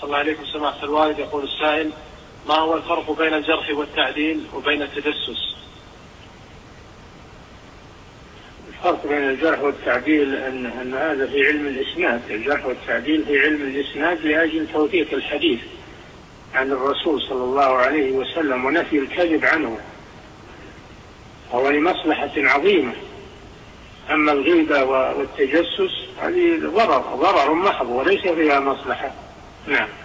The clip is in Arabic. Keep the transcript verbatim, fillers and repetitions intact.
أحسن الله عليكم سماحة الوالد. يقول السائل: ما هو الفرق بين الجرح والتعديل وبين التجسس؟ الفرق بين الجرح والتعديل أن, أن هذا في علم الإسناد، الجرح والتعديل في علم الإسناد لأجل توثيق الحديث عن الرسول صلى الله عليه وسلم ونفي الكذب عنه، هو لمصلحة عظيمة. أما الغيبة والتجسس هذه ضرر ضرر محض وليس فيها مصلحة. نعم.